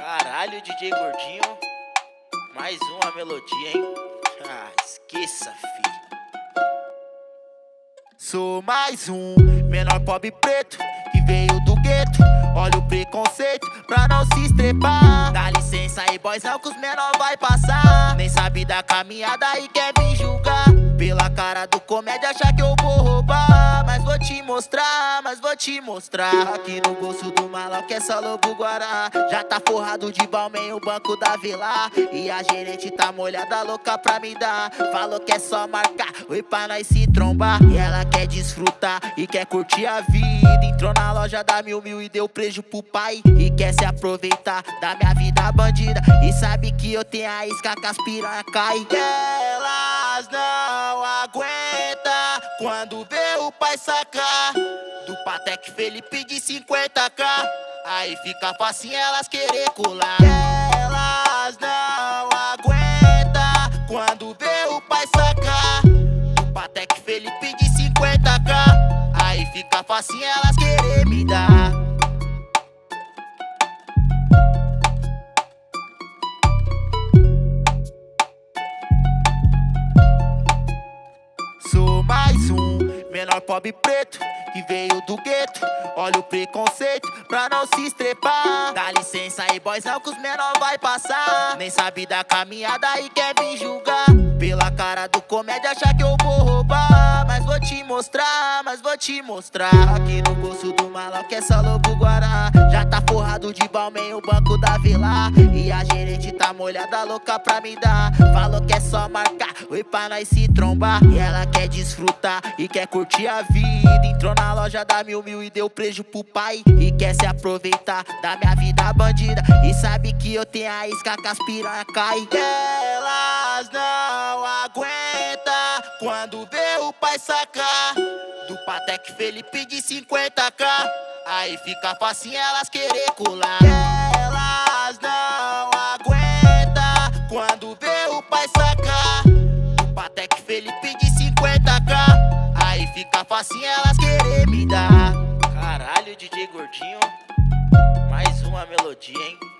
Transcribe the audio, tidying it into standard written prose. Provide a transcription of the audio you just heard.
Caralho, DJ Gordinho. Mais uma melodia, hein? Ah, esqueça, fi. Sou mais um menor pobre preto que veio do gueto. Olha o preconceito pra não se estrepar. Dá licença aí, boyzão, que os menor vai passar. Nem sabe da caminhada e quer me julgar. Pela cara do comédia achar que eu vou roubar. Mas vou te mostrar. Aqui no bolso do malão que é só lobo guará. Já tá forrado de balmain o banco da vila. E a gerente tá molhada, louca pra me dar. Falou que é só marcar, oi pra nós se trombar. E ela quer desfrutar e quer curtir a vida. Entrou na loja da Mil e deu preju pro pai. E quer se aproveitar da minha vida bandida. E sabe que eu tenho a isca que as piranha cai. Elas não aguentam quando vê o pai sacar do Patek Felipe de 50k. Aí fica fácil elas querer colar. Elas não aguentam quando vê o pai sacar do Patek Felipe de 50k. Aí fica fácil elas querer me dar. Sou mais um menor pobre preto que veio do gueto. Olha o preconceito pra não se estrepar. Dá licença aí, boyzão, que os menor vai passar. Nem sabe da caminhada e quer me julgar. Pela cara do comédia achar que eu vou roubar. Mas vou te mostrar. Aqui no bolso do malão que é só lobo guará. Já tá forrado de balmain o banco da vila. E a gerente tá molhada, louca pra me dar. Falou que é só marcar, oi pra nós se trombar. E ela quer desfrutar e quer curtir a vida. Entrou na loja da Mil e deu preju pro pai. E quer se aproveitar da minha vida bandida. E sabe que eu tenho a isca que as piranha cai. Elas não aguentam quando vê o pai sacar do Patek Felipe de 50k. Aí fica fácil elas querer colar. Elas não aguentam quando vê o pai sacar do Patek Felipe de 50k. Aí fica fácil elas querer me dar. Caralho, DJ Gordinho. Mais uma melodia, hein?